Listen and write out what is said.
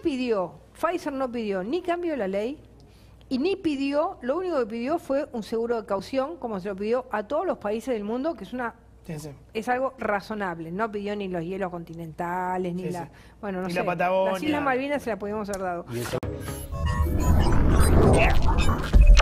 pidió, Pfizer no pidió ni cambio de la ley, y ni pidió, lo único que pidió fue un seguro de caución, como se lo pidió a todos los países del mundo, que es es algo razonable. No pidió ni los hielos continentales, ni la... Bueno, no ni sé. la Patagonia. Las Islas Malvinas se la pudimos haber dado.